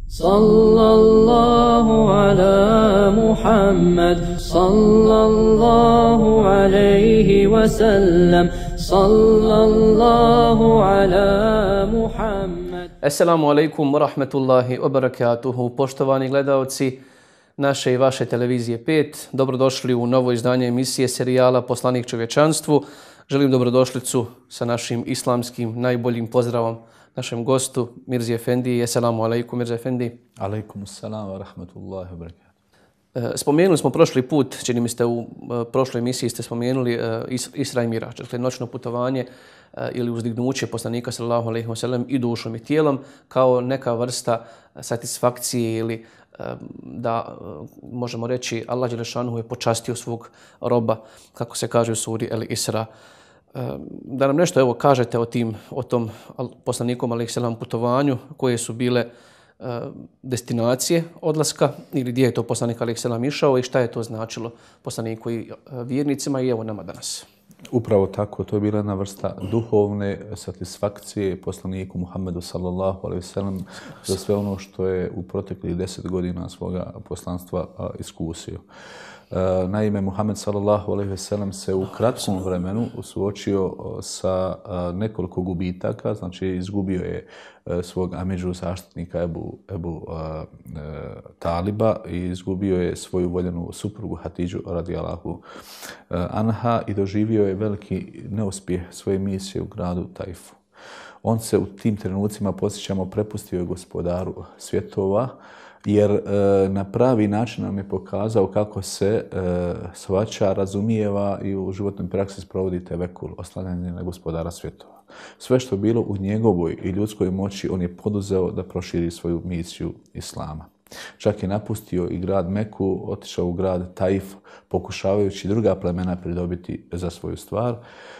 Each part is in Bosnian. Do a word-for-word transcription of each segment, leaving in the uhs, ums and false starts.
Sallallahu ala Muhammad, sallallahu alayhi wa sallam, sallallahu ala Muhammad. Assalamu alaikum wa rahmatullahi wa barakatuhu. Poštovani gledaoci naše i vaše televizije pet, dobrodošli u novo izdanje emisije serijala Poslanik čovječanstvu. Želim dobrodošlicu sa našim islamskim najboljim pozdravom našem gostu Mirzi Efendi. Assalamu alaikum Mirzi Efendi. Alaikum assalam wa rahmatullahi wa barakatuh. Spomenuli smo prošli put, čini mi ste u prošloj emisiji ste spomenuli Isra i Mirađ, dakle noćno putovanje ili uzdignuće poslanika sallallahu alejhi ve sellem i dušom i tijelom kao neka vrsta satisfakcije ili da možemo reći Allah dželešanu je počastio svog roba, kako se kaže u suri El Isra. Da nam nešto evo kažete o tim, o tom poslanikom alejhi selam putovanju, koje su bile destinacije odlaska ili gdje je to poslanik alejhi selam išao i šta je to značilo poslaniku i vjernicima i evo nama danas. Upravo tako, to je bila jedna vrsta duhovne satisfakcije poslaniku Muhammedu sallallahu alejhi ve sellem za sve ono što je u proteklih deset godina svoga poslanstva iskusio. Naime, Muhammed sallallahu alejhi ve sellem se u kratkom vremenu suočio sa nekoliko gubitaka, znači izgubio je svog amidžu zaštitnika Ebu, Ebu uh, Taliba i izgubio je svoju voljenu suprugu Hatidžu radijallahu uh, anha i doživio je veliki neuspjeh svoje misije u gradu Tajfu. On se u tim trenucima, podsjećamo, prepustio je gospodaru svjetova, jer e, na pravi način nam je pokazao kako se e, shvaća, razumijeva i u životnoj praksi sprovodi tevekul, oslanjanje na gospodara svjetova. Sve što je bilo u njegovoj i ljudskoj moći, on je poduzeo da proširi svoju misiju Islama. Čak je napustio i grad Meku, otišao u grad Taif, pokušavajući druga plemena pridobiti za svoju stvar.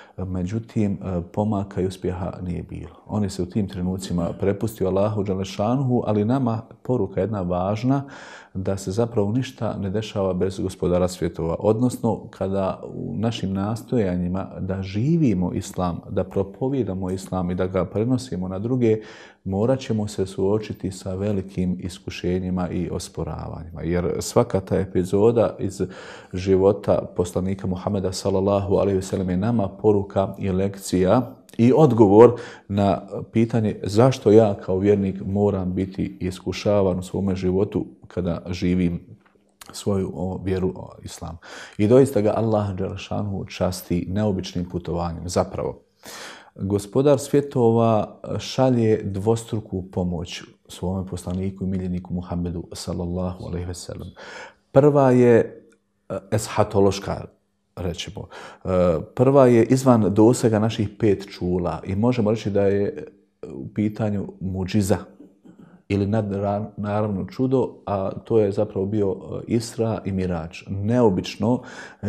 Međutim, pomaka i uspjeha nije bilo. On je se u tim trenucima prepustio Allahu dželešanuhu, ali nama poruka jedna važna, da se zapravo ništa ne dešava bez gospodara svjetova. Odnosno, kada u našim nastojanjima da živimo islam, da propovijedamo islam i da ga prenosimo na druge, morat ćemo se suočiti sa velikim iskušenjima i osporavanjima. Jer svaka ta epizoda iz života poslanika Muhameda sallallahu alejhi ve sellem je nama poruka i lekcija i odgovor na pitanje zašto ja kao vjernik moram biti iskušavan u svome životu kada živim svoju o, vjeru o islam. I doista ga Allah dželešanu časti neobičnim putovanjem. Zapravo, gospodar svjetova šalje dvostruku pomoć svome poslaniku i miljeniku Muhammedu sallallahu alejhi ve sellem. Prva je eshatološka, rećemo. Prva je izvan dosega naših pet čula i možemo reći da je u pitanju muđiza ili naravno čudo, a to je zapravo bio Isra i Mirađ. Neobično,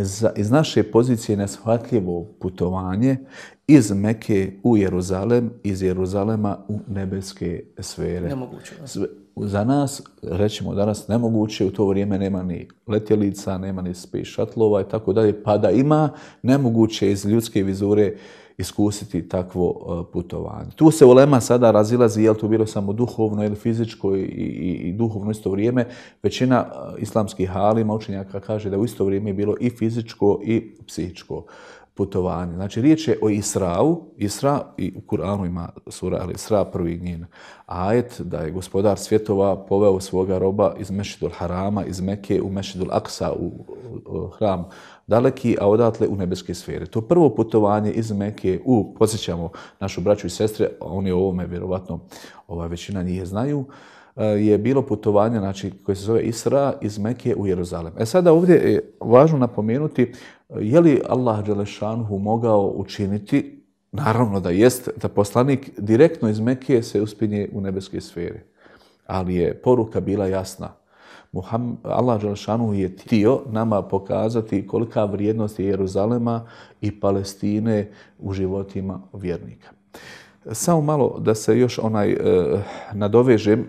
iz naše pozicije neshvatljivo putovanje iz Meke u Jeruzalem, iz Jeruzalema u nebeske sfere. Nemoguće. Za nas, rećemo danas, nemoguće, u to vrijeme nema ni letjelica, nema ni space shuttlova i tako dalje, pa da ima, nemoguće iz ljudske vizure iskusiti takvo putovanje. Tu se ulema sada razilazi, je li to bilo samo duhovno ili fizičko i, i, i duhovno isto vrijeme. Većina islamskih alima, učenjaka kaže da u isto vrijeme je bilo i fizičko i psihičko putovanje. Znači, riječ je o Israu. Isra, i u Kur'anu ima sura ali Isra, prvi njen ajet, da je gospodar svjetova poveo svoga roba iz Mešidul Harama, iz Meke u Mešidul Aksa, u, u hram daleki, a odatle u nebeske sfere. To prvo putovanje iz Meke u, podsjećamo našu braću i sestre, oni o ovome vjerovatno ova većina njih znaju, je bilo putovanje, znači, koje se zove Isra iz Meke u Jeruzalem. E sada ovdje je važno napomenuti, je li Allah dželešanuhu mogao učiniti, naravno da jest, da poslanik direktno iz Meke se uspinje u nebeske sfere. Ali je poruka bila jasna. Muhammed, Allah dželešanuhu je htio nama pokazati kolika vrijednost je Jeruzalema i Palestine u životima vjernika. Samo malo da se još onaj eh, nadovežem,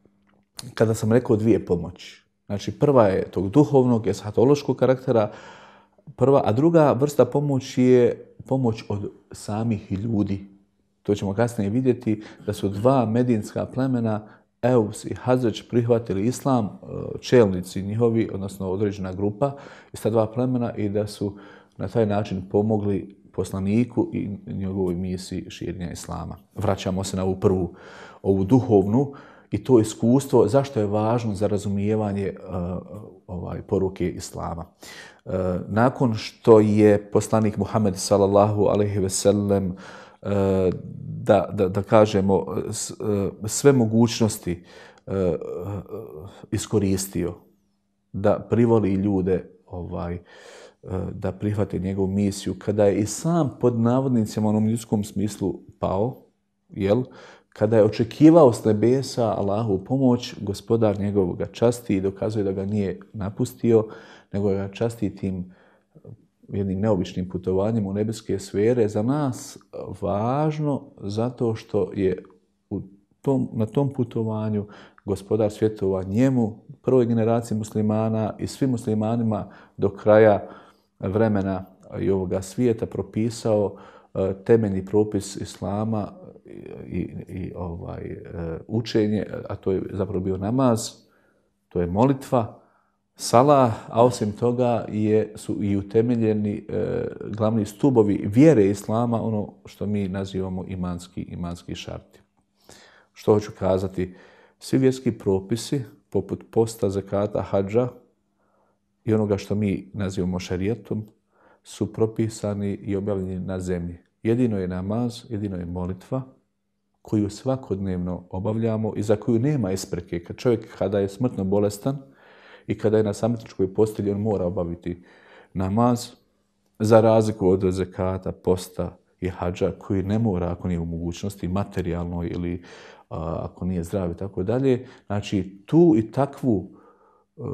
kada sam rekao dvije pomoći. Znači, prva je tog duhovnog, eshatološkog karaktera, prva, a druga vrsta pomoći je pomoć od samih ljudi. To ćemo kasnije vidjeti da su dva medinska plemena Eus i Hazreć prihvatili islam, čelnici njihovi, odnosno određena grupa iz ta dva plemena i da su na taj način pomogli poslaniku i njegovoj misiji širenja islama. Vraćamo se na ovu prvu, ovu duhovnu i to iskustvo, zašto je važno za razumijevanje uh, ovaj, poruke islama. Uh, nakon što je poslanik Muhammed sallallahu alejhi ve sellem uh, da, da, da kažemo s, uh, sve mogućnosti uh, uh, iskoristio da privoli ljude ovaj, da prihvate njegovu misiju, kada je i sam pod navodnicima u onom ljudskom smislu pao, jel? Kada je očekivao s nebesa Allahu pomoć, gospodar njegovog ga časti i dokazuje da ga nije napustio, nego ga časti tim jednim neobičnim putovanjem u nebeske sfere. Za nas važno zato što je u tom, na tom putovanju gospodar svjetova njemu, prvoj generaciji muslimana i svim muslimanima do kraja vremena i ovoga svijeta propisao uh, temeljni propis islama i, i ovaj, uh, učenje, a to je zapravo bio namaz, to je molitva, salah, a osim toga je, su i utemeljeni uh, glavni stubovi vjere islama, ono što mi nazivamo imanski, imanski šarti. Što hoću kazati? Svi vjerski propisi, poput posta, zakata, hadža, i onoga što mi nazivamo šerijatom, su propisani i objavljeni na zemlji. Jedino je namaz, jedino je molitva, koju svakodnevno obavljamo i za koju nema ispreke. Kad čovjek kada je smrtno bolestan i kada je na samrtničkoj postelji, on mora obaviti namaz, za razliku od zakata, posta i hadža, koji ne mora ako nije u mogućnosti materijalno ili a, ako nije zdrav i tako dalje. Znači, tu i takvu uh,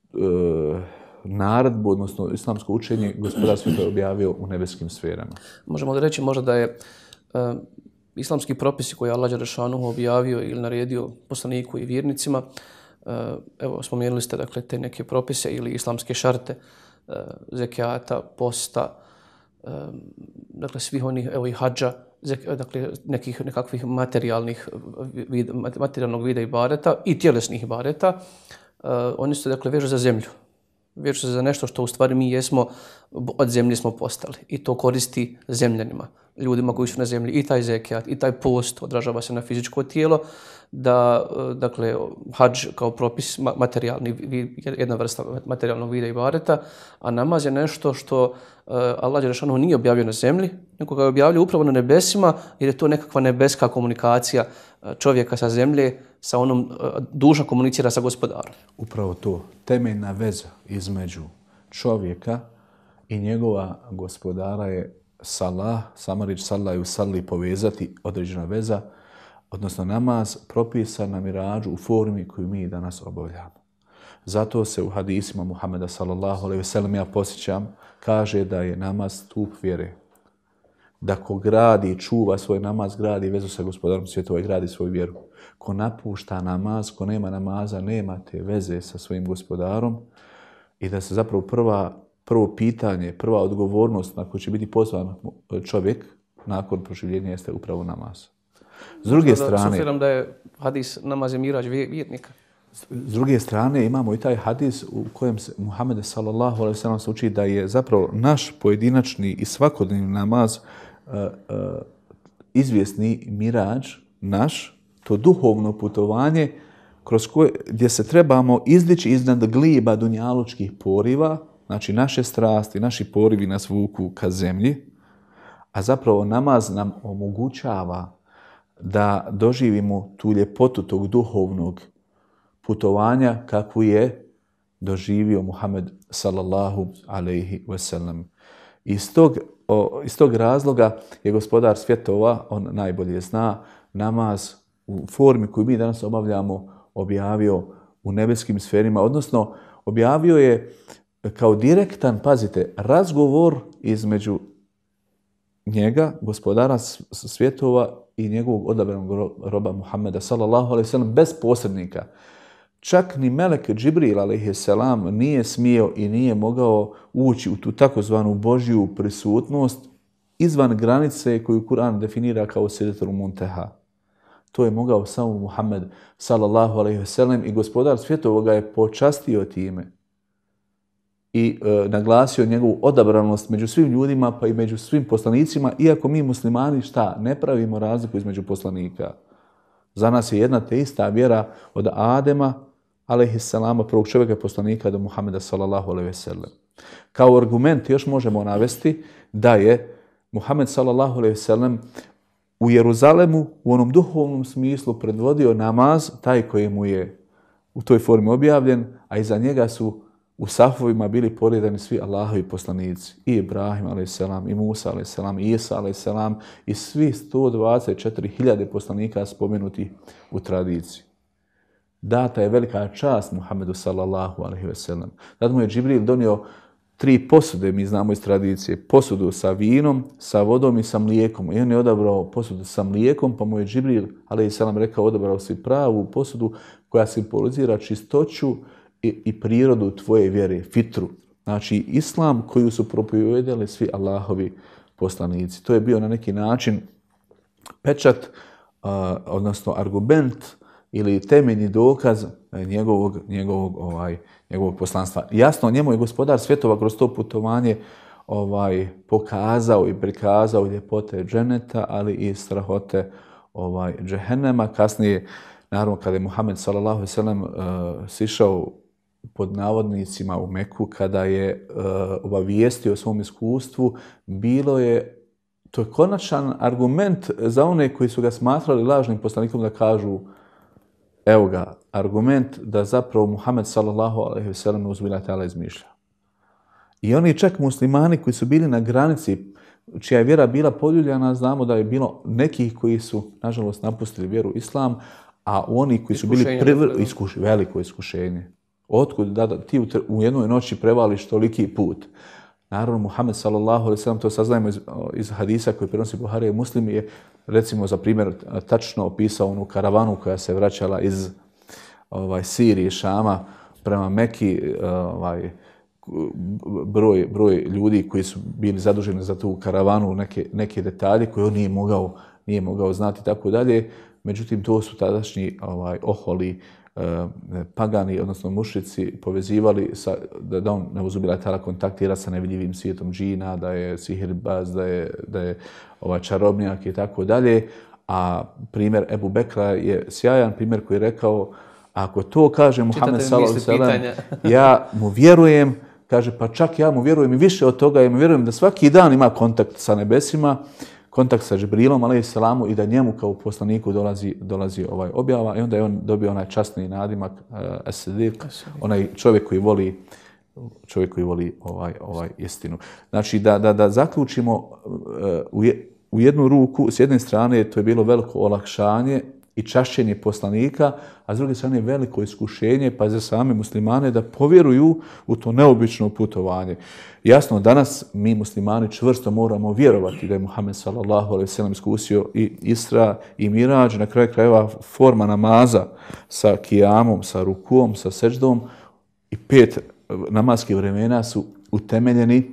uh, naredbu, odnosno islamsko učenje, gospodar svjetova je objavio u nebeskim sferama. Možemo da reći možda da je uh, islamski propisi koje je Allah dželešanu objavio ili naredio poslaniku i vjernicima, uh, evo, spomenuli ste dakle te neke propise ili islamske šarte, uh, zekijata, posta, uh, dakle svih onih, evo i hadža, dakle nekih nekakvih materijalnih vid, materijalnog vida ibadeta i tjelesnih ibadeta, uh, oni se dakle vežu za zemlju. Vežu se za nešto što u stvari mi jesmo, od zemlje smo postali i to koristi zemljanima, ljudima koji su na zemlji. I taj zekijat, i taj post odražava se na fizičko tijelo, da, dakle, hadž kao propis materijalni, jedna vrsta materijalnog vida ibadeta, a namaz je nešto što Allah dželešanu nije objavio na zemlji, nego ga je objavio upravo na nebesima, jer je to nekakva nebeska komunikacija čovjeka sa zemlje, sa onom duša komunicira sa gospodarom. Upravo to, temeljna veza između čovjeka i njegova gospodara je salah, sama riječ salah i usalli, povezati, određena veza, odnosno namaz propisan na mirađu u formi koju mi danas obavljamo. Zato se u hadisima Muhameda sallallahu alejhi ve sellem, ja posjećam, kaže da je namaz stup vjere. Da ko gradi, čuva svoj namaz, gradi vezu sa gospodarom svjetova i gradi svoju vjeru. Ko napušta namaz, ko nema namaza, nema te veze sa svojim gospodarom i da se zapravo prva, prvo pitanje, prva odgovornost na koju će biti pozvan čovjek nakon proživljenja jeste upravo namaz. S druge strane, da, da je hadis namaz je mirađ vjernika. S druge strane imamo i taj hadis u kojem se Muhammed sallallahu alejhi ve sellem se uči da je zapravo naš pojedinačni i svakodnevni namaz uh, uh, izvjesni mirađ naš, to duhovno putovanje kroz koje, gdje se trebamo izdići iznad gliba dunjalučkih poriva, znači naše strasti, naši porivi nas vuku ka zemlji, a zapravo namaz nam omogućava da doživimo tu ljepotu tog duhovnog putovanja kakvu je doživio Muhammed sallallahu alejhi ve sellem. Iz tog, o, iz tog razloga je gospodar svjetova, on najbolje zna, namaz u formi koju mi danas obavljamo objavio u nebeskim sferima, odnosno objavio je kao direktan, pazite, razgovor između njega, gospodara svjetova i njegovog odabranog roba Muhammeda sallallahu alejhi ve sellem bez posrednika. Čak ni melek Džibril alejhi selam nije smio i nije mogao ući u tu takozvanu Božju prisutnost izvan granice koju Kur'an definira kao Sidratul Munteha. To je mogao samo Muhammed sallallahu alejhi ve sellem i gospodar svjetova ga je počastio time i e, naglasio njegovu odabranost među svim ljudima pa i među svim poslanicima, iako mi muslimani šta ne pravimo razliku između poslanika. Za nas je jedna te ista vjera od Adema alejhisselama, prvog čovjeka poslanika, do Muhameda sallallahu alejhi ve sellem. Kao argument još možemo navesti da je Muhammed sallallahu alejhi ve sellem u Jeruzalemu u onom duhovnom smislu predvodio namaz, taj koji mu je u toj formi objavljen, a iza njega su u safovima bili poredani svi Allahovi poslanici, i Ibrahim alejhi i Musa alejhi i Isa alejhi i svi sto dvadeset četiri hiljade poslanika spomenuti u tradiciji. Data je velika čast Muhammedu sallallahu alejhi ve sellem. Tad mu je Džibril donio tri posude, mi znamo iz tradicije, posudu sa vinom, sa vodom i sa mlijekom. I on je odabrao posudu sa mlijekom, pa mu je Džibril alejhi rekao, odabrao si pravu posudu koja simbolizira čistoću i, i prirodu tvoje vjere, fitru. Znači, islam koju su propovijedali svi Allahovi poslanici. To je bio na neki način pečat, uh, odnosno argument ili temeljni dokaz njegovog, njegovog, ovaj, njegovog poslanstva. Jasno, njemu je gospodar svjetova kroz to putovanje ovaj, pokazao i prikazao ljepote dženeta, ali i strahote ovaj, džehennema. Kasnije, naravno, kada je Muhammed sallallahu alejhi ve sellem uh, sišao pod navodnicima u Meku, kada je uh, obavijestio o svom iskustvu, bilo je, to je konačan argument za one koji su ga smatrali lažnim poslanikom da kažu, evo ga, argument da zapravo Muhammed sallallahu alejhi ve sellem uzbilja ta'ala izmišlja. I oni čak muslimani koji su bili na granici, čija je vjera bila poljuljana, znamo da je bilo nekih koji su, nažalost, napustili vjeru islam, a oni koji su bili privr... iskuš... veliko iskušenje. Otkud da, da ti u, u jednoj noći prevališ toliki put? Naravno, Muhammed sallallahu alejhi ve sellem, to saznajemo iz, iz hadisa koji prenosi Buharija i Muslim, je, recimo, za primjer, tačno opisao onu karavanu koja se vraćala iz ovaj, Sirije, Šama, prema Meki, ovaj, broj, broj ljudi koji su bili zaduženi za tu karavanu, neke, neke detalje koje on nije mogao, nije mogao znati, tako dalje. Međutim, to su tadašnji ovaj, oholi, eh, pagani, odnosno mušrici, povezivali sa, da, da on ne uzubila tala kontaktira sa nevidljivim svijetom džina, da je sihirbaz, da je, da je ovaj, čarobnjak i tako dalje. A primjer Ebu Bekra je sjajan primjer koji je rekao, ako to kaže Muhammed sallallahu alejhi ve sellem, ja mu vjerujem, kaže, pa čak ja mu vjerujem i više od toga, ja mu vjerujem da svaki dan ima kontakt sa nebesima, kontakt sa Džibrilom alejhi i da njemu kao poslaniku dolazi, dolazi ovaj objava, i onda je on dobio onaj časni nadimak uh, as-Siddiq, onaj čovjek koji voli čovjek koji voli ovaj ovaj istinu. Znači da da da zaključimo uh, u, je, u jednu ruku, s jedne strane to je bilo veliko olakšanje i čašćenje poslanika, a s druge strane veliko iskušenje pa za same muslimane da povjeruju u to neobično putovanje. Jasno, danas mi muslimani čvrsto moramo vjerovati da je Muhammed sallallahu alejhi ve sellem iskusio i Isra i Mirađ, na kraju krajeva forma namaza sa kijamom, sa rukuom, sa seđdom i pet namaskih vremena su utemeljeni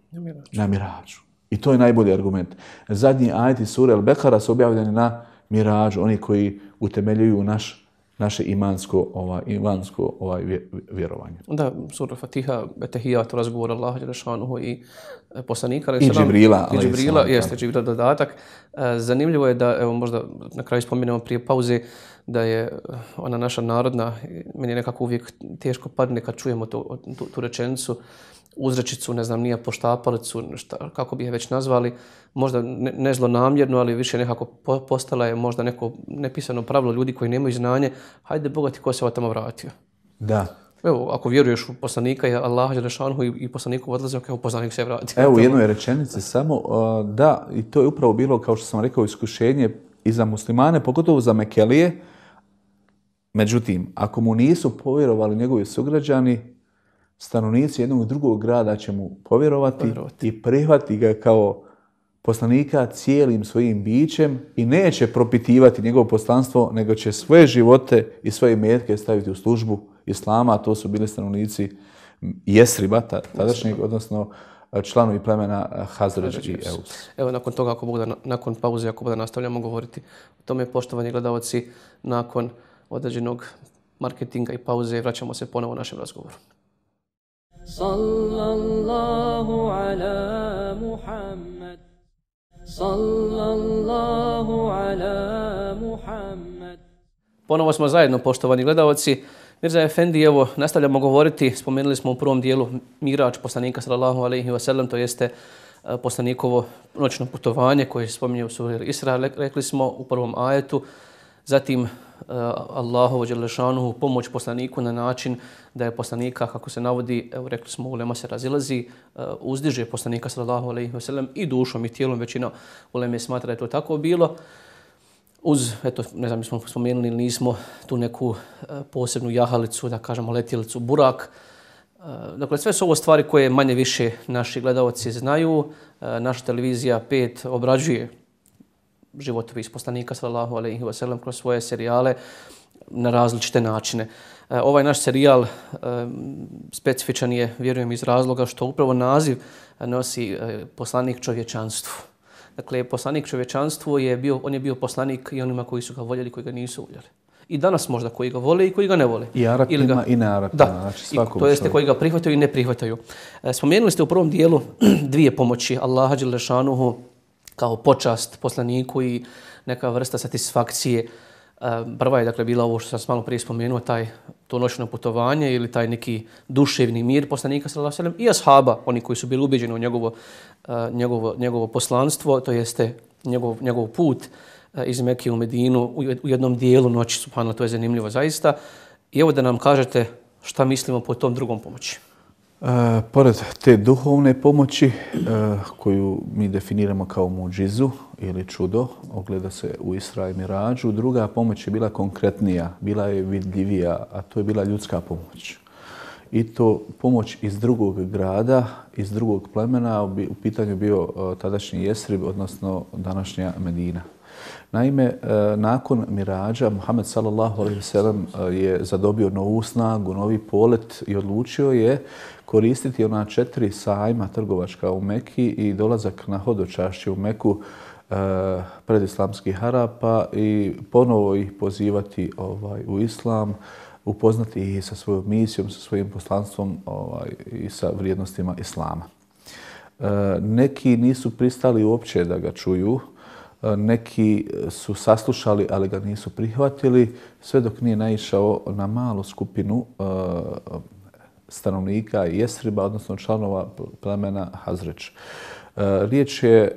na Mirađu. I to je najbolji argument. Zadnji ajeti sure Al-Bekara su objavljeni na Mirađu, oni koji utemeljuju naš, naše imansko, ovaj, imansko ovaj, vjerovanje. Da, sura Fatiha, etehijat, razgovor Allaha dželešanuhu i poslanika. I Džibrila. I Džibrila, jeste Džibrila dodatak. Zanimljivo je da, evo možda na kraju spomenemo prije pauze, da je ona naša narodna, meni je nekako uvijek teško padne kad čujemo to, tu, tu rečenicu, uzrečicu, ne znam, nije poštapalicu, šta, kako bi je već nazvali, možda ne, ne zlonamjerno, ali više nekako postala je možda neko nepisano pravilo ljudi koji nemaju znanje, hajde bogati ko se tamo vratio. Da. Evo, ako vjeruješ u poslanika i Allaha dželešanuhu i, i poslaniku odlaze, evo poslanik se vratio. Evo u jednoj rečenici samo, uh, da, i to je upravo bilo, kao što sam rekao, iskušenje i za muslimane, pogotovo za Mekelije. Međutim, ako mu nisu povjerovali njegovi sugrađani, stanovnici jednog drugog grada će mu povjerovati, povjerovati. i prihvati ga kao poslanika cijelim svojim bićem i neće propitivati njegovo poslanstvo, nego će svoje živote i svoje metke staviti u službu Islama, a to su bili stanovnici Jesriba, tadašnjeg, odnosno članovi plemena Hazredž i Eus. Evo, nakon toga, ako Bog da, nakon pauze, ako Bog da nastavljamo govoriti o tome, poštovani gledalci, nakon određenog marketinga i pauze vraćamo se ponovo u našem razgovoru. Sallallahu ala Muhammad. Sallallahu ala Muhammad. Ponovo smo zajedno, poštovani gledalci. Mirza Efendi, evo, nastavljamo govoriti. Spomenuli smo u prvom dijelu Mirač poslanika sallallahu alejhi ve sellem, to jeste poslanikovo noćno putovanje koje se spominje u suri Isra, rekli smo u prvom ajetu. Zatim Allahovu dželešanuhu pomoć poslaniku na način da je poslanika, kako se navodi, evo rekli smo, ulema se razilazi, uzdiže poslanika sallallahu alejhi ve sellem i dušom i tijelom. Većina uleme smatra da je to tako bilo. Uz, eto, ne znam, mi smo spomenuli ili nismo, tu neku posebnu jahalicu, da kažemo letjelicu, burak. Dakle, sve su ovo stvari koje manje više naši gledalci znaju. Naša televizija pet obrađuje životopis poslanika sallallahu alejhi ve sellem kroz svoje serijale na različite načine. Ovaj naš serijal specifičan je, vjerujem, iz razloga što upravo naziv nosi poslanik čovječanstvu. Dakle, poslanik čovječanstvu je bio, on je bio poslanik i onima koji su ga voljeli, koji ga nisu voljeli. I danas možda koji ga vole i koji ga ne vole. I Arapima ga, i ne Arapima. Da, znači svakom to jeste koji ga prihvataju i ne prihvataju. Spomenuli ste u prvom dijelu dvije pomoći Allaha dželešanuhu kao počast poslaniku i neka vrsta satisfakcije. Prva je, dakle, bila ovo što sam malo prije spomenuo, taj to noćno putovanje ili taj neki duševni mir poslanika sallallahu alejhi ve sellem i ashaba, oni koji su bili ubeđeni u njegovo, njegovo, njegovo poslanstvo, to jeste njegov, njegov put iz Mekke u Medinu u jednom dijelu noći, subhanallah, to je zanimljivo zaista. I evo da nam kažete šta mislimo po tom drugom pomoći. E, pored te duhovne pomoći, e, koju mi definiramo kao muđizu ili čudo, ogleda se u Isra i Mirađu, druga pomoć je bila konkretnija, bila je vidljivija, a to je bila ljudska pomoć. I to pomoć iz drugog grada, iz drugog plemena, u pitanju bio tadašnji Jesrib, odnosno današnja Medina. Naime, nakon Mirađa, Muhammed sallallahu alejhi ve sellem je zadobio novu snagu, novi polet i odlučio je koristiti ona četiri sajma trgovačka u Meki i dolazak na hodočašće u Meku pred islamskih Arapa i ponovo ih pozivati ovaj, u islam, upoznati ih sa svojom misijom, sa svojim poslanstvom ovaj, i sa vrijednostima islama. Neki nisu pristali uopće da ga čuju, neki su saslušali, ali ga nisu prihvatili, sve dok nije naišao na malu skupinu stanovnika Jesriba, odnosno članova plemena Hazredž. Riječ je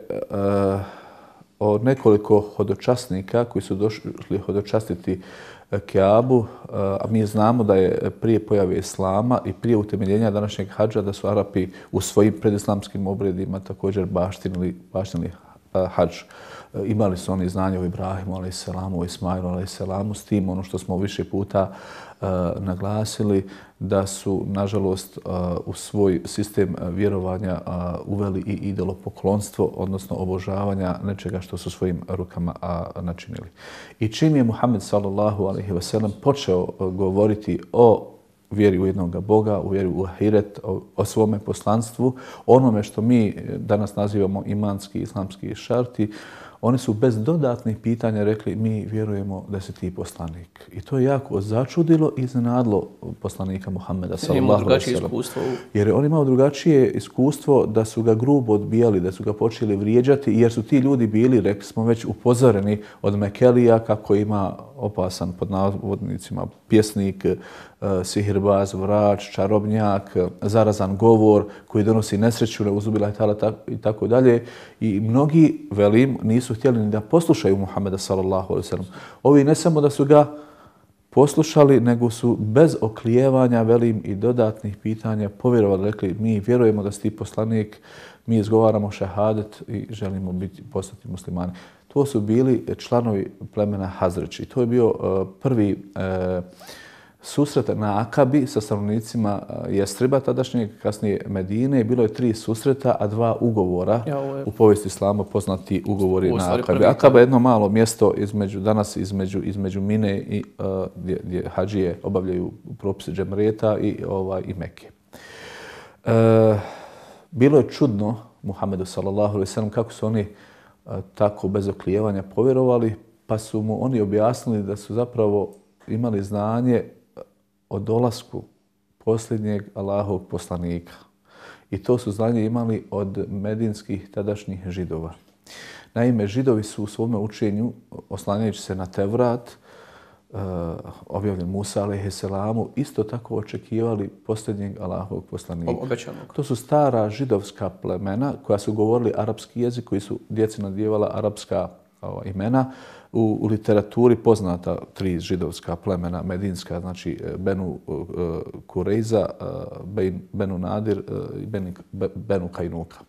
o nekoliko hodočasnika koji su došli hodočastiti Keabu, a mi znamo da je prije pojave islama i prije utemeljenja današnjeg hadža da su Arapi u svojim predislamskim obredima također baštinili, baštinili hadž. Imali su oni znanje o Ibrahimu, alejselamu, o Ismailu, alejselamu, s tim ono što smo više puta uh, naglasili, da su, nažalost, uh, u svoj sistem vjerovanja uh, uveli i idolopoklonstvo, odnosno obožavanja nečega što su svojim rukama uh, načinili. I čim je Muhammed sallallahu alejhi ve sellem počeo uh, govoriti o vjeri u jednog Boga, u vjeri u ahiret, o, o svome poslanstvu, onome što mi danas nazivamo imanski, islamski šarti, oni su bez dodatnih pitanja rekli mi vjerujemo da si ti poslanik. I to je jako začudilo i iznenadilo poslanika Muhammeda sallallahu alejhi ve sellem. Jer on imao drugačije iskustvo da su ga grubo odbijali, da su ga počeli vrijeđati, jer su ti ljudi bili, rekli smo već, upozoreni od Mekelija kako ima opasan, pod navodnicima, pjesnik, sihirbaz, vrač, čarobnjak, zarazan govor koji donosi nesreću, neuzubila i tako dalje. I mnogi, velim, nisu htjeli ni da poslušaju Muhammeda sallallahu alejhi ve sellem. Ovi ne samo da su ga poslušali, nego su bez oklijevanja, velim, i dodatnih pitanja povjerovali, rekli mi vjerujemo da si ti poslanik, mi izgovaramo šehadet i želimo biti, postati muslimani. To su bili članovi plemena Hazredž i to je bio uh, prvi uh, susret na Akabi sa stanovnicima Jesriba, tadašnjeg, kasnije Medine. Bilo je tri susreta, a dva ugovora ja, je... u povijesti islama, poznati ugovori na Akabi. Akaba je jedno malo mjesto između, danas između, između Mine i uh, gdje, gdje hađije obavljaju propise džemreta i, ovaj, i Mekke. Uh, Bilo je čudno Muhammedu sallallahu alejhi ve sellem kako su oni a, tako bez oklijevanja povjerovali, pa su mu oni objasnili da su zapravo imali znanje o dolasku posljednjeg Allahovog poslanika. I to su znanje imali od medinskih tadašnjih židova. Naime, židovi su u svome učenju, oslanjajući se na Tevrat, uh, objavljen Musa alejhisselamu, isto tako očekivali posljednjeg Allahovog poslanika. Obećanog. To su stara židovska plemena koja su govorili arapski jezik, koji su djeci nadjevala arapska ova, imena. U, u literaturi poznata tri židovska plemena, medinska, znači Benu uh, Kurejza, uh, Benu Nadir uh, i Benu, Benu Kajnuka.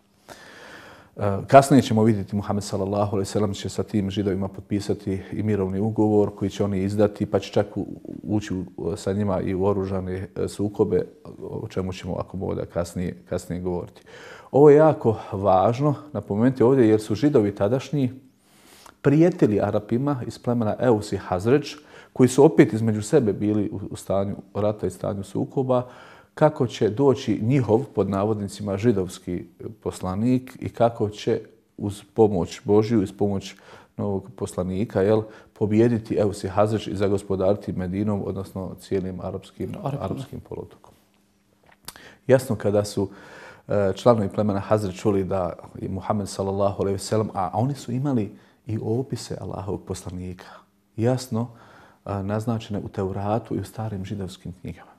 Kasnije ćemo vidjeti Muhammed sallallahu alejhi ve sellem će sa tim židovima potpisati i mirovni ugovor koji će oni izdati, pa će čak ući sa njima i u oružane sukobe, o čemu ćemo ako mogu kasnije, kasnije govoriti. Ovo je jako važno napomenuti ovdje jer su židovi tadašnji prijetili Arapima iz plemena Eus i Hazredž, koji su opet između sebe bili u stanju rata i stanju sukoba, kako će doći njihov, pod navodnicima, židovski poslanik i kako će uz pomoć Božju, uz pomoć novog poslanika, jel, pobijediti Eus i Hazredž i zagospodariti Medinom, odnosno cijelim arapskim, arapskim poluotokom. Jasno, kada su članovi plemena Hazredž čuli da je Muhammed sallallahu alejhi ve sellem, a oni su imali i opise Allahovog poslanika, jasno naznačene u Tevratu i u starim židovskim knjigama.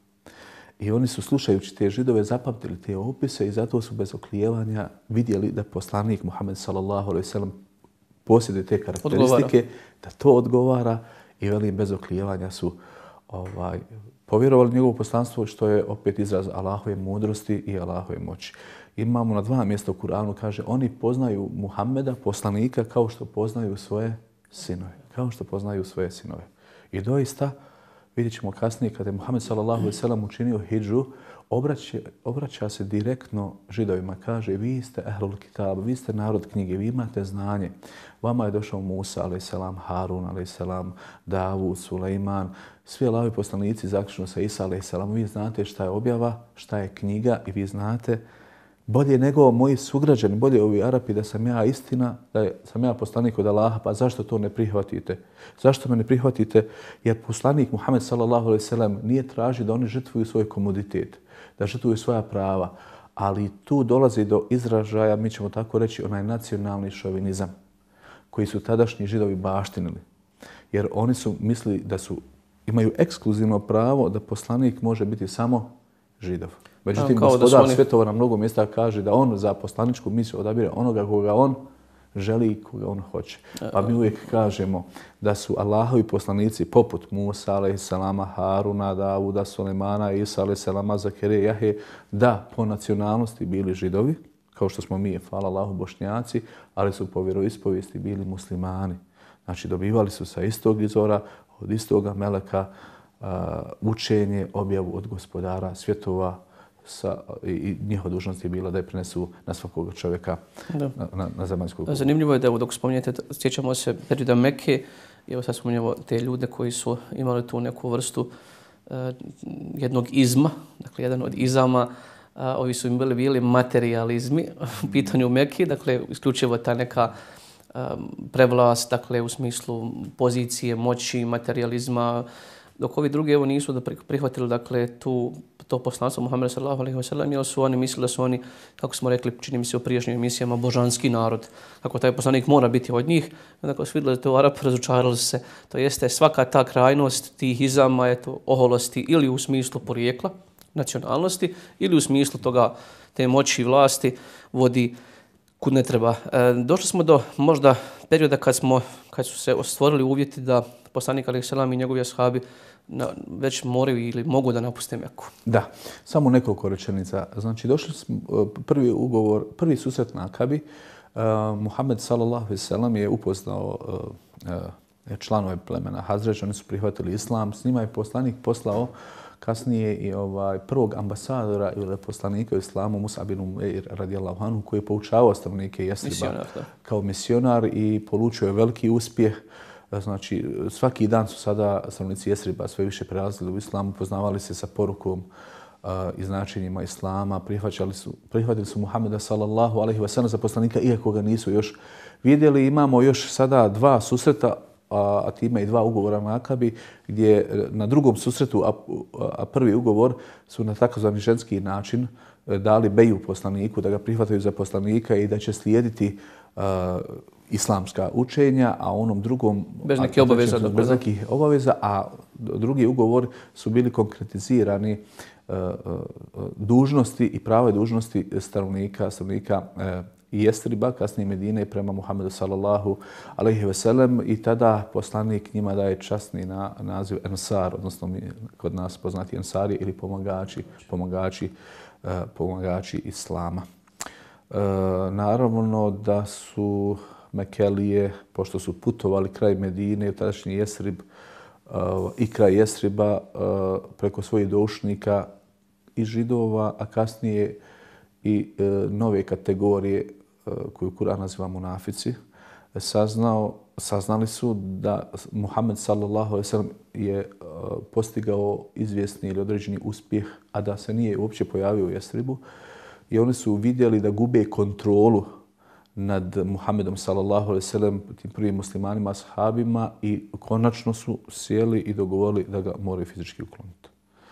I oni su, slušajući te židove, zapamtili te opise i zato su bez oklijevanja vidjeli da poslanik Muhammed sallallahu alejhi ve sellem posjeduje te karakteristike, odgovara. Da to odgovara i velim bez oklijevanja su ovaj, povjerovali njegovo poslanstvo, što je opet izraz Allahove mudrosti i Allahove moći. Imamo na dva mjesta u Kur'anu, kaže, oni poznaju Muhammeda, poslanika, kao što poznaju svoje sinove. Kao što poznaju svoje sinove. I doista, vidjet ćemo kasnije, kada je Muhammed sallallahu alejhi ve sellem učinio hidžu, obraća, obraća se direktno židovima. Kaže, vi ste ehlul kitab, vi ste narod knjige, vi imate znanje. Vama je došao Musa alejselam, Harun alejselam, Davud, Sulejman, svi Allahovi poslanici zaključno sa Isa alejselam. Vi znate šta je objava, šta je knjiga i vi znate bolje nego moji sugrađani, bolje ovi Arapi, da sam ja istina, da sam ja poslanik od Allaha, pa zašto to ne prihvatite? Zašto me ne prihvatite? Jer poslanik Muhammed sallallahu alejhi ve sellem nije traži da oni žrtvuju svoj komoditet, da žrtvuju svoja prava, ali tu dolazi do izražaja, mi ćemo tako reći, onaj nacionalni šovinizam koji su tadašnji židovi baštinili. Jer oni su mislili da su imaju ekskluzivno pravo da poslanik može biti samo židov. Međutim, gospodar oni... svjetova na mnogo mjesta kaže da on za poslaničku misiju odabire onoga koga on želi i koga on hoće. Pa mi uvijek kažemo da su Allahovi poslanici poput Musa alejselama, Haruna, Davuda, Sulejmana, Isa alejselama, Zakarije, Jahje, da po nacionalnosti bili židovi, kao što smo mi, hvala Allahu, Bošnjaci, ali su po vjeroispovijesti bili muslimani. Znači dobivali su sa istog izvora, od istoga meleka, uh, učenje, objavu od gospodara svjetova, sa, i, i njihova dužnost je bila da je prenesu na svakog čovjeka da. na, na, na zemaljskog. Zanimljivo je da evo, dok spominjete, sjećamo se perioda Mekke, i evo sad spominjamo te ljude koji su imali tu neku vrstu uh, jednog izma, dakle jedan od izama, uh, ovi su im bili, bili materializmi u pitanju Mekke, dakle isključivo ta neka um, prevlast, dakle u smislu pozicije, moći, materializma, dok ovi drugi evo nisu da prihvatili dakle tu to poslanstvo Muhammeda sallallahu alejhi ve sellem, jer su oni mislili da su oni, kako smo rekli, čini mi se u prijašnjim emisijama, božanski narod. Kako taj poslanik mora biti od njih. Dakle, su vidjeli da to Arapi, razočarali se. To jeste svaka ta krajnost tih izama, eto, oholosti ili u smislu porijekla, nacionalnosti, ili u smislu toga te moći i vlasti vodi kud ne treba. E, došli smo do možda perioda kad, smo, kad su se stvorili uvjeti da poslanik alejhi selam i njegovi ashabi na, već moraju ili mogu da napuste Meku. Da, samo nekoliko rečenica. Znači, došli smo prvi ugovor, prvi susret na Akabi. Uh, Muhammed sallallahu alejhi ve sellem je upoznao uh, uh, članove plemena Hazredž, oni su prihvatili islam. S njima je poslanik poslao kasnije i ovaj prvog ambasadora ili poslanika u islamu Musa bin Umeir radijallahu anhu, koji je poučavao stanovnike Jesriba kao misionar i polučio je veliki uspjeh. Znači, svaki dan su sada stanovnici Jesriba sve više prelazili u islamu, poznavali se sa porukom i značenjima islama, prihvaćali su, prihvatili su Muhameda sallallahu alejhi ve sellem za poslanika, iako ga nisu još vidjeli. Imamo još sada dva susreta, a, a time i dva ugovora na Akabi, gdje na drugom susretu, a, a prvi ugovor su na takozvani ženski način dali beju poslaniku, da ga prihvataju za poslanika i da će slijediti uh, islamska učenja, a onom drugom bez neke obaveza, a, bez nekih obaveza, a drugi ugovor su bili konkretizirani uh, uh, dužnosti i prave dužnosti stanovnika, stanovnika uh, Jestriba, kasnije Medine, prema Muhammedu sallallahu alejhi ve sellem, i tada poslanik njima daje časni na, naziv Ensar, odnosno mi, kod nas poznati Ensari ili pomagači, pomagači, uh, pomagači islama. Uh, naravno da su Mekelije, pošto su putovali kraj Medine, tadašnji Jesrib uh, i kraj Jesriba uh, preko svojih doušnika i židova, a kasnije i uh, nove kategorije uh, koju Kur'an naziva munafici, saznao, saznali su da Muhammed sallallahu alejhi ve sellem je uh, postigao izvjesni ili određeni uspjeh, a da se nije uopće pojavio u Jesribu, i oni su vidjeli da gube kontrolu nad Muhammedom sallallahu alejhi ve sellem, tim prvim muslimanima, ashabima, i konačno su sjeli i dogovorili da ga moraju fizički ukloniti.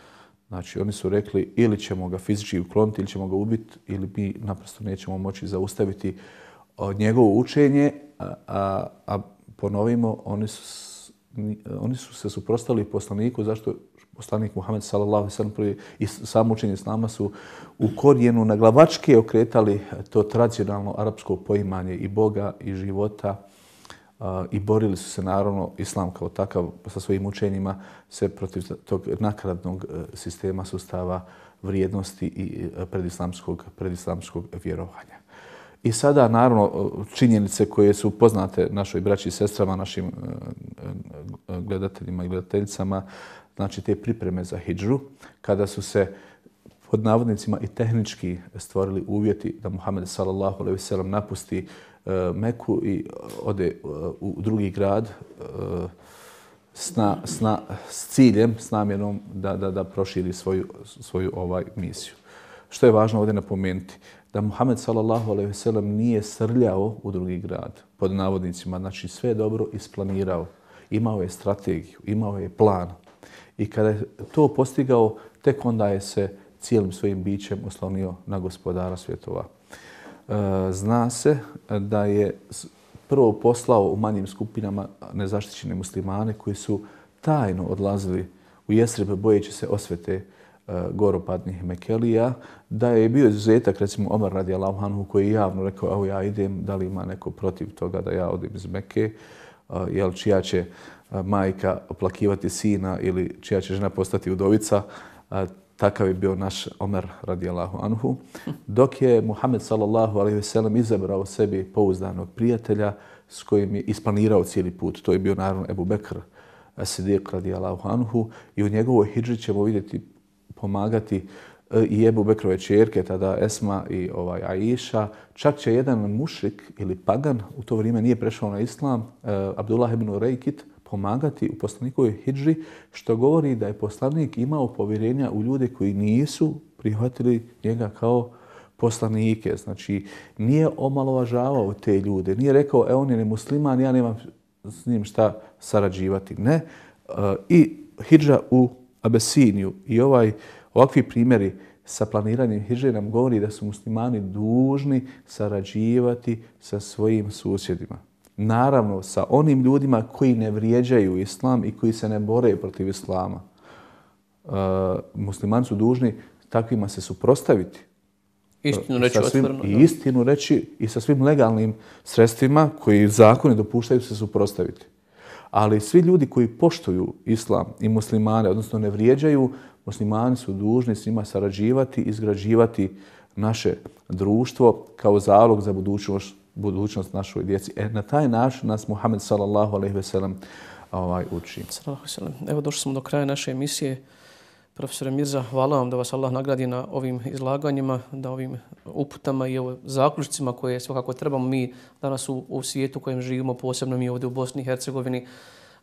Znači, oni su rekli ili ćemo ga fizički ukloniti, ili ćemo ga ubiti, ili mi naprosto nećemo moći zaustaviti njegovo učenje, a, a, a ponovimo, oni su, oni su se suprotstavili poslaniku. Zašto? Poslanik Muhammed sallallahu alejhi ve sellem prvi i samo učenje islama su u korijenu na glavačke okretali to tradicionalno arapsko poimanje i Boga i života, uh, i borili su se, naravno, islam kao takav sa svojim učenjima se protiv tog nakaradnog sistema, sustava vrijednosti i predislamskog, predislamskog vjerovanja. I sada, naravno, činjenice koje su poznate našoj braći i sestrama, našim gledateljima i gledateljicama, znači te pripreme za hidžru, kada su se pod navodnicima i tehnički stvorili uvjeti da Muhammed sallallahu alejhi ve sellem napusti uh, Meku i ode uh, u drugi grad uh, sna, sna, s ciljem, s namjerom da, da, da proširi svoju, svoju ovaj misiju. Što je važno ovdje napomenuti? Da Muhammed sallallahu alejhi ve sellem nije srljao u drugi grad, pod navodnicima, znači sve dobro isplanirao. Imao je strategiju, imao je plan. I kada je to postigao, tek onda je se cijelim svojim bićem oslonio na gospodara svjetova. Zna se da je prvo poslao u manjim skupinama nezaštićene muslimane koji su tajno odlazili u Jesrib bojeći se osvete goropadnih Mekelija, da je bio izuzetak, recimo Omer radijallahu anhu, koji je javno rekao, evo ja idem, da li ima neko protiv toga da ja odem iz Mekke, jel čija će majka oplakivati sina ili čija će žena postati udovica. Takav je bio naš Omer radijallahu anhu. Dok je Muhammed sallallahu alejhi ve sellem izabrao sebi pouzdanog prijatelja s kojim je isplanirao cijeli put. To je bio, naravno, Ebu Bekr Sidik radijallahu anhu, i u njegovoj hidži ćemo vidjeti pomagati i Ebu Bekrove ćerke, tada Esma i ovaj Aisha. Čak će jedan mušrik ili pagan, u to vrijeme nije prešao na islam, Abdullah ibn Urejkit, pomagati u poslanikovoj hidži, što govori da je poslanik imao povjerenja u ljude koji nisu prihvatili njega kao poslanike. Znači, nije omalovažavao te ljude. Nije rekao, e, on je nemusliman, ja nemam s njim šta sarađivati. Ne. I hidža u Abesiniju i ovaj, ovakvi primjeri sa planiranjem hidže nam govori da su muslimani dužni sarađivati sa svojim susjedima. Naravno, sa onim ljudima koji ne vrijeđaju islam i koji se ne bore protiv islama. Uh, muslimani su dužni takvima se suprotstaviti. Istinu reći otvoreno. I istinu reći i sa svim legalnim sredstvima koji zakoni dopuštaju se suprotstaviti. Ali svi ljudi koji poštuju islam i muslimane, odnosno ne vrijeđaju, muslimani su dužni s njima sarađivati, izgrađivati naše društvo kao zalog za budućnost, budućnost našoj djeci. E, na taj način nas Muhammed sallallahu alejhi ve sellem ovaj, uči. Evo, došli smo do kraja naše emisije. Profesore Mirza, hvala vam da vas Allah nagradi na ovim izlaganjima, da ovim uputama i zaključcima koje svakako trebamo mi danas u, u svijetu u kojem živimo, posebno mi ovdje u Bosni i Hercegovini,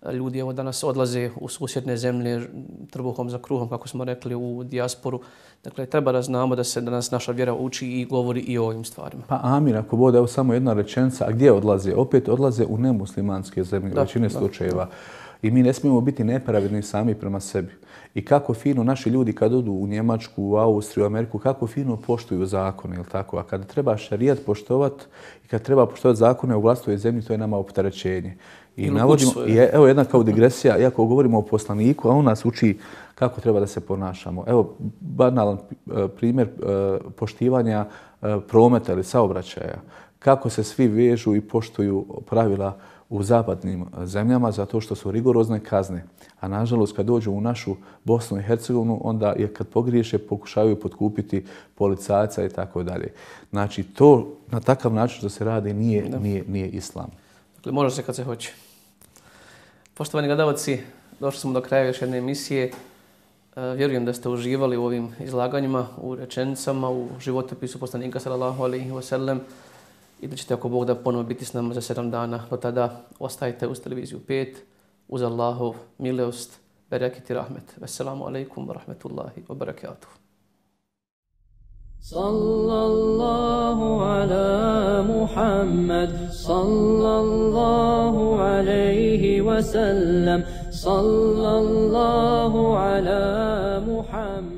Ljudi evo danas odlaze u susjedne zemlje trbuhom za kruhom, kako smo rekli, u dijasporu. Dakle, treba da znamo da se danas naša vjera uči i govori i o ovim stvarima. Pa amin, ako bude, evo samo jedna rečenica, a gdje odlaze? Opet odlaze u nemuslimanske zemlje, u većini slučajeva. I mi ne smijemo biti nepravedni sami prema sebi. I kako fino naši ljudi kad odu u Njemačku, u Austriju, u Ameriku, kako fino poštuju zakone, jel tako? A kada treba šarijat poštovati i kad treba poštovati zakone u vlastitoj zemlji, to je nama opterećenje. I navodimo, je, evo jedna kao digresija, iako govorimo o poslaniku, a on nas uči kako treba da se ponašamo. Evo, banalan primjer poštivanja prometa ili saobraćaja. Kako se svi vežu i poštuju pravila u zapadnim zemljama zato što su rigorozne kazne. A nažalost, kad dođu u našu Bosnu i Hercegovinu, onda je kad pogriješe pokušavaju potkupiti policajca i tako dalje. Znači, to na takav način što se radi nije, nije, nije islam. Dakle, može se kad se hoće. Poštovani gledalci, došli smo do kraja još jedne emisije. Vjerujem da ste uživali u ovim izlaganjima, u rečenicama, u životopisu poslanika sallallahu alejhi ve sellem i da ćete, ako Bog da, ponovo biti s nama za sedam dana. Do tada ostajte uz televiziju pet, uz Allahov milost, bereket i rahmet. Assalamu alaikum wa rahmetullahi wa barakatuh. Sallallahu ala Muhammad, sallallahu alayhi wa sallam, sallallahu ala Muhammad.